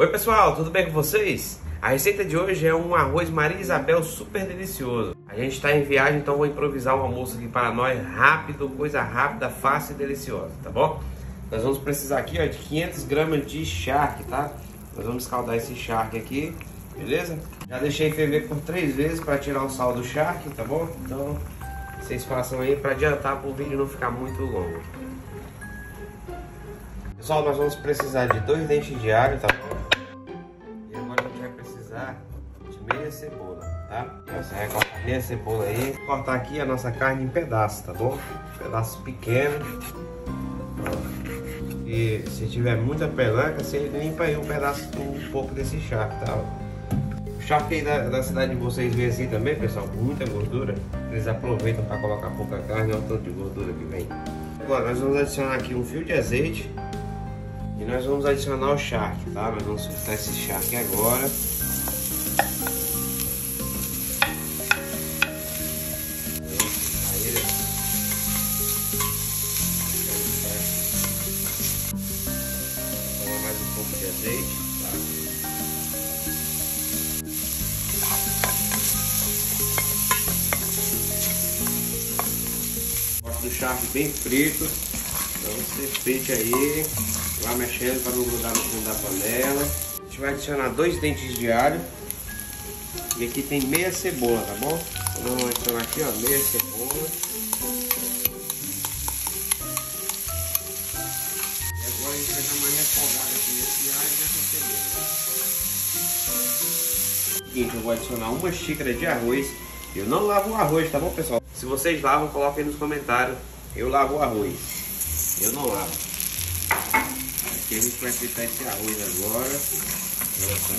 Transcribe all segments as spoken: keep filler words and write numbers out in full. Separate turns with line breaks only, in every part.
Oi pessoal, tudo bem com vocês? A receita de hoje é um arroz Maria Isabel super delicioso. A gente está em viagem, então vou improvisar um almoço aqui para nós, rápido, coisa rápida, fácil e deliciosa, tá bom? Nós vamos precisar aqui ó, de quinhentas gramas de charque, tá? Nós vamos escaldar esse charque aqui, beleza? Já deixei ferver por três vezes para tirar o sal do charque, tá bom? Então, vocês façam aí para adiantar para o vídeo não ficar muito longo. Pessoal, nós vamos precisar de dois dentes de alho, tá bom? E agora a gente vai precisar de meia cebola, tá? Então, você vai cortar meia cebola aí. Vou cortar aqui a nossa carne em pedaços, tá bom? Pedaços pequenos. E se tiver muita pelanca, você limpa aí um pedaço, um pouco desse charque, tá? O charque aí da, da cidade de vocês vem assim também, pessoal, com muita gordura. Eles aproveitam para colocar pouca carne, olha o tanto de gordura que vem. Agora nós vamos adicionar aqui um fio de azeite. E nós vamos adicionar o charque, tá? Nós vamos fritar esse charque agora. Vamos mais um pouco de azeite, tá? Gosto do charque bem frito, então você frite aí. Vá mexendo para não grudar no fundo da panela. A gente vai adicionar dois dentes de alho. E aqui tem meia cebola, tá bom? Então vamos adicionar aqui, ó, meia cebola. E agora a gente vai dar uma refogada aqui nesse alho e nessa cebola. Seguinte, eu vou adicionar uma xícara de arroz. Eu não lavo o arroz, tá bom, pessoal? Se vocês lavam, coloquem aí nos comentários. Eu lavo o arroz. Eu não lavo. Aqui a gente vai fritar esse arroz agora. Olha só.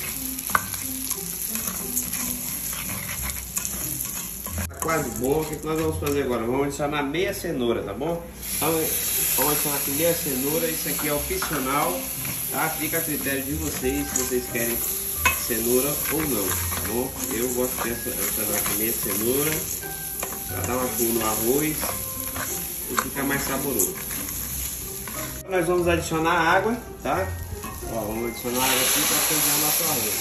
Tá quase bom. O que nós vamos fazer agora? Vamos adicionar meia cenoura, tá bom? Então, vamos adicionar aqui meia cenoura. Isso aqui é opcional, tá? Fica a critério de vocês se vocês querem cenoura ou não, tá bom? Eu gosto de adicionar aqui meia cenoura para dar uma cor no arroz e ficar mais saboroso. Nós vamos adicionar água, tá? Ó, vamos adicionar água aqui para cozinhar nosso arroz.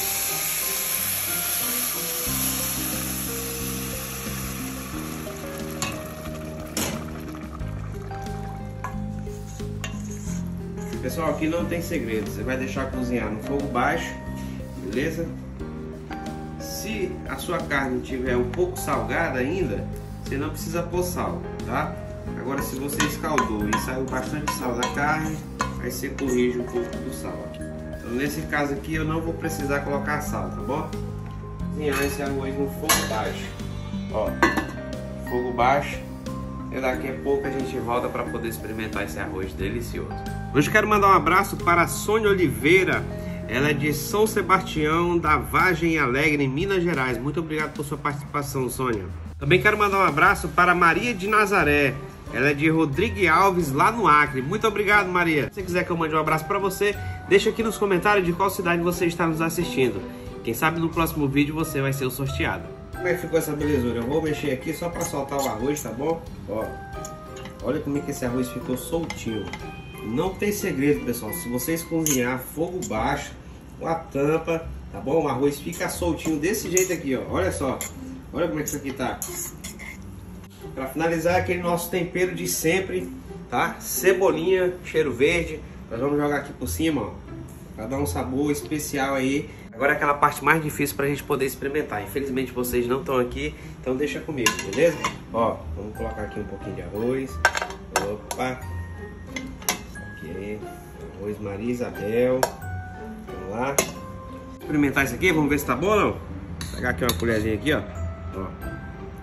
Pessoal, aqui não tem segredo. Você vai deixar cozinhar no fogo baixo, beleza? Se a sua carne tiver um pouco salgada ainda, você não precisa pôr sal, tá? Agora, se você escaldou e saiu bastante sal da carne, aí você corrige um pouco do sal. Então, nesse caso aqui, eu não vou precisar colocar sal, tá bom? Cozinhar esse arroz no fogo baixo. Ó, fogo baixo. E daqui a pouco a gente volta para poder experimentar esse arroz delicioso. Hoje quero mandar um abraço para a Sônia Oliveira. Ela é de São Sebastião, da Vargem Alegre, em Minas Gerais. Muito obrigado por sua participação, Sônia. Também quero mandar um abraço para Maria de Nazaré. Ela é de Rodrigo Alves, lá no Acre. Muito obrigado, Maria. Se você quiser que eu mande um abraço para você, deixa aqui nos comentários de qual cidade você está nos assistindo. Quem sabe no próximo vídeo você vai ser o sorteado. Como é que ficou essa belezura? Eu vou mexer aqui só para soltar o arroz, tá bom? Ó, olha como é que esse arroz ficou soltinho. Não tem segredo, pessoal. Se vocês cozinhar fogo baixo, com a tampa, tá bom? O arroz fica soltinho desse jeito aqui, ó. Olha só. Olha como é que isso aqui tá. Para finalizar, aquele nosso tempero de sempre, tá? Cebolinha, cheiro verde. Nós vamos jogar aqui por cima, ó, para dar um sabor especial aí. Agora é aquela parte mais difícil para a gente poder experimentar. Infelizmente vocês não estão aqui, então deixa comigo, beleza? Ó, vamos colocar aqui um pouquinho de arroz. Opa. Ok. Arroz Maria Isabel. Vamos lá. Experimentar isso aqui, vamos ver se tá bom ou não. Vou pegar aqui uma colherzinha aqui, ó. Ó.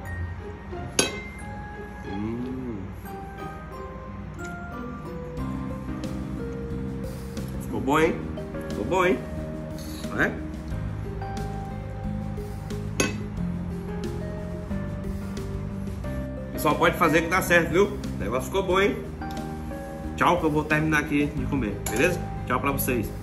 Ficou bom, hein? Ficou bom, hein? Não é? Pessoal, pode fazer que dá certo, viu? O negócio ficou bom, hein? Tchau, que eu vou terminar aqui de comer, beleza? Tchau pra vocês.